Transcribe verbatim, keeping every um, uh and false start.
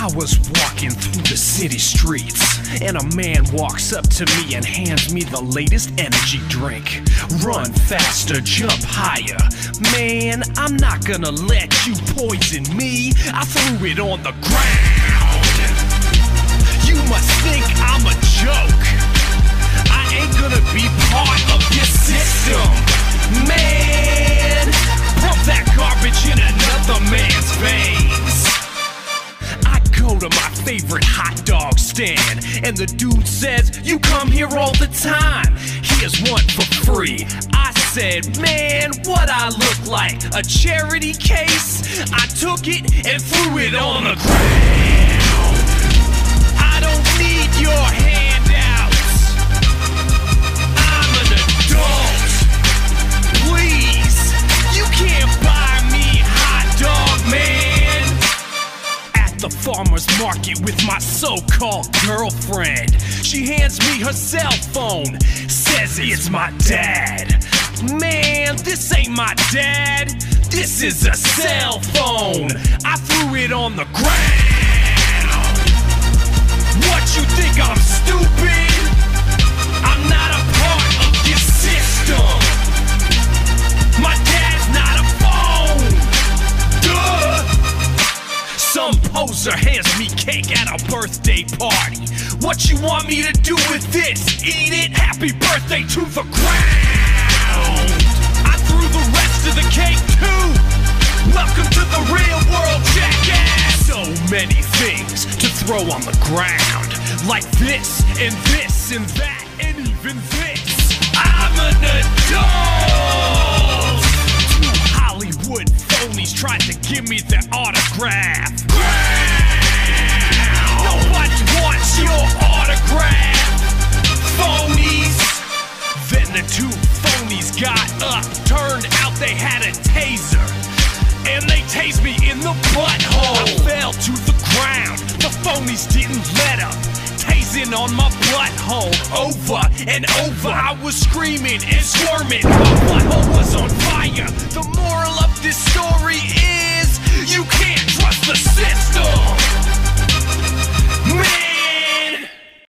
I was walking through the city streets, and a man walks up to me and hands me the latest energy drink. Run faster, jump higher. Man, I'm not gonna let you poison me. I threw it on the ground. You must think I'm a joke. I ain't gonna be part of your system. Man, pump that garbage in another man's veins. I go to my favorite hot dog stand, and the dude says, you come here all the time. Here's one for free. I said, man, what I look like? A charity case? I took it and threw it on the ground. I don't need your handouts. I'm an adult. Please, you can't buy me hot dog, man. At the farmer's market with my so-called girlfriend, she hands me her cell phone, says it's my dad. Man, this ain't my dad. This is a cell phone. I threw it on the ground. What, you think I'm stupid? I'm not a part of your system. My dad's not a phone. Duh. Some poser hands me cake at a birthday party. What you want me to do with this? Eat it? Happy birthday to the ground. I threw the rest of the cake too. Welcome to the real world, jackass. So many things to throw on the ground, like this and this and that and even this. I'm an adult. Two Hollywood phonies tried to give me their autograph. Nobody wants your autograph, phonies. Then the two phonies got up. Turned out they had a taser, and they tased me in the butthole. I fell to the ground. The phonies didn't let up, tasing on my butthole over and over. I was screaming and squirming. My butthole was on fire. The moral of this story is, you can't trust the system.